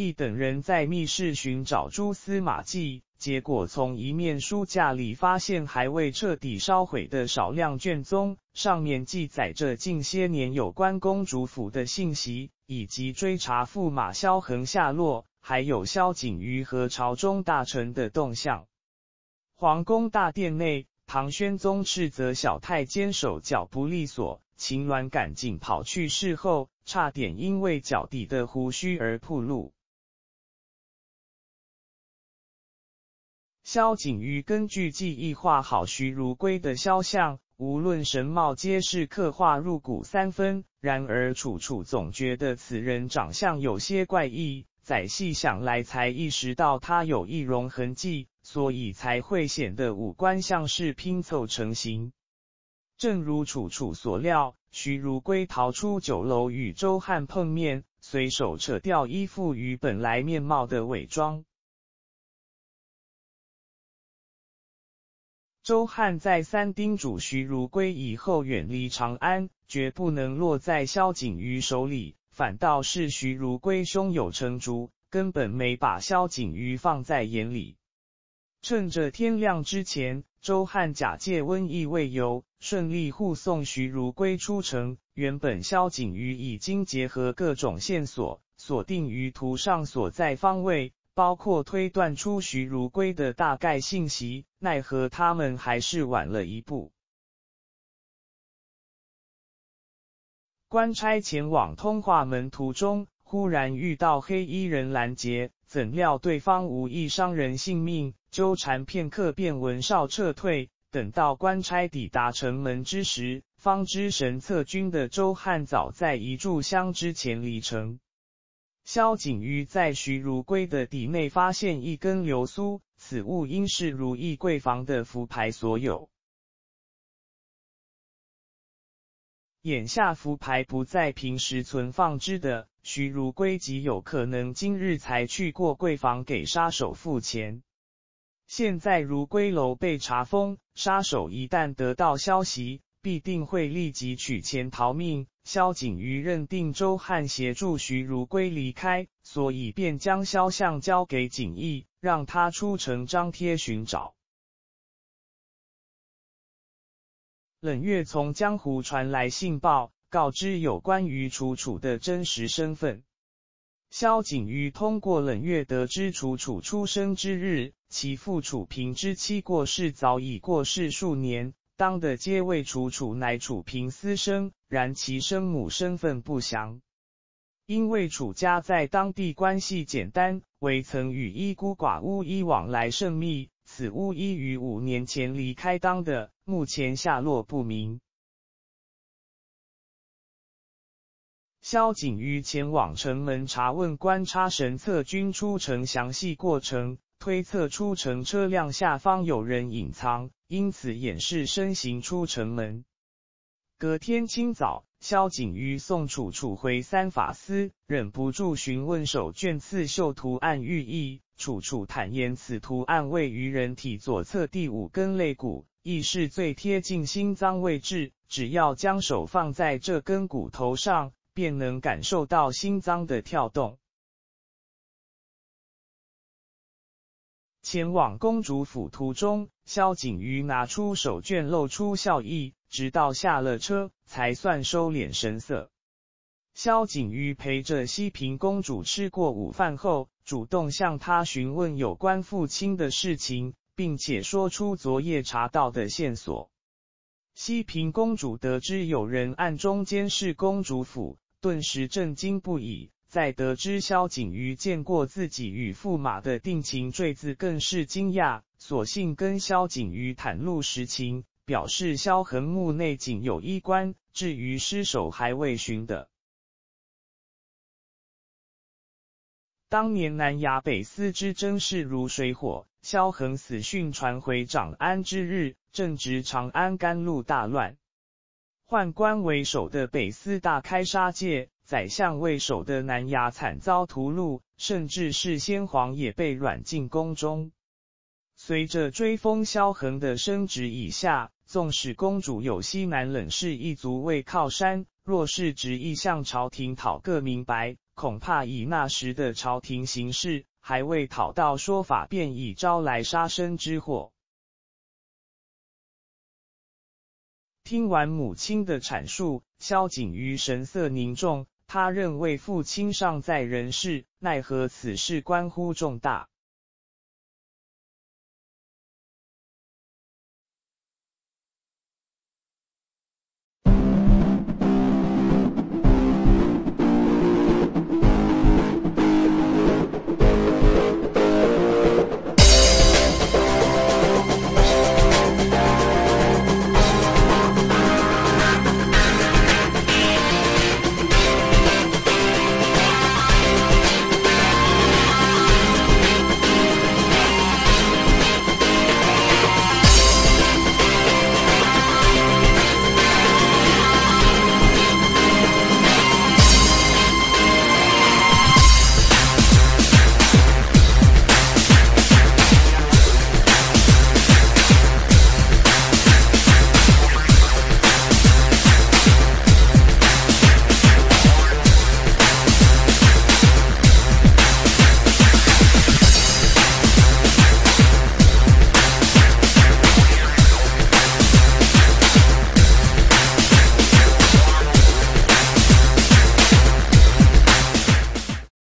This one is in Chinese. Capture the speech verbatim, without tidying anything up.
义等人在密室寻找蛛丝马迹，结果从一面书架里发现还未彻底烧毁的少量卷宗，上面记载着近些年有关公主府的信息，以及追查驸马萧恒下落，还有萧景瑜和朝中大臣的动向。皇宫大殿内，唐宣宗斥责小太监手脚不利索，秦鸾赶紧跑去侍候，差点因为脚底的胡须而暴露。萧景瑜根据记忆画好徐如归的肖像，无论神貌皆是刻画入骨三分，然而楚楚总觉得此人长相有些怪异，仔细想来才意识到他有易容痕迹，所以才会显得五官像是拼凑成型。正如楚楚所料，徐如归逃出酒楼与周汉碰面，随手扯掉衣服与本来面貌的伪装。周汉再三叮嘱徐如归以后远离长安，绝不能落在萧景瑜手里，反倒是徐如归胸有成竹，根本没把萧景瑜放在眼里。趁着天亮之前，周汉假借瘟疫为由，顺利护送徐如归出城。原本萧景瑜已经结合各种线索，锁定于图上所在方位，包括推断出徐如归的大概信息，奈何他们还是晚了一步。官差前往通化门途中，忽然遇到黑衣人拦截，怎料对方无意伤人性命，纠缠片刻便闻哨撤退。等到官差抵达城门之时，方知神策军的周汉早在一炷香之前离城。萧景瑜在徐如归的底内发现一根流苏，此物应是如意贵房的符牌所有。眼下符牌不在平时存放之的，徐如归极有可能今日才去过贵房给杀手付钱。现在如归楼被查封，杀手一旦得到消息，必定会立即取钱逃命。萧景瑜认定周汉协助徐如归离开，所以便将肖像交给景逸，让他出城张贴寻找。冷月从江湖传来信报，告知有关于楚楚的真实身份。萧景瑜通过冷月得知楚楚出生之日，其父楚平之妻过世早已过世数年，当的接位楚楚乃楚平私生，然其生母身份不详。因为楚家在当地关系简单，唯曾与一孤寡巫医往来甚密，此巫医于五年前离开当的，目前下落不明。萧景瑜前往城门查问官差神策军出城详细过程，推测出城车辆下方有人隐藏，因此掩饰身形出城门。隔天清早，萧景瑜送楚楚回三法司，忍不住询问手卷刺绣图案寓意。楚楚坦言此图案位于人体左侧第五根肋骨，亦是最贴近心脏位置，只要将手放在这根骨头上，便能感受到心脏的跳动。前往公主府途中，萧景瑜拿出手绢露出笑意，直到下了车，才算收敛神色。萧景瑜陪着西平公主吃过午饭后，主动向她询问有关父亲的事情，并且说出昨夜查到的线索。西平公主得知有人暗中监视公主府，顿时震惊不已，在得知萧景瑜见过自己与驸马的定情坠子，更是惊讶，索性跟萧景瑜袒露实情，表示萧恒墓内仅有衣冠，至于尸首还未寻的。当年南衙北司之争势如水火，萧恒死讯传回长安之日，正值长安甘露大乱。宦官为首的北司大开杀戒，宰相为首的南衙惨遭屠戮，甚至是先皇也被软禁宫中。随着追封萧恒的升职以下，纵使公主有西南冷氏一族为靠山，若是执意向朝廷讨个明白， 恐怕以那时的朝廷形势，还未讨到说法，便已招来杀身之祸。听完母亲的阐述，萧景瑜神色凝重，他认为父亲尚在人世，奈何此事关乎重大。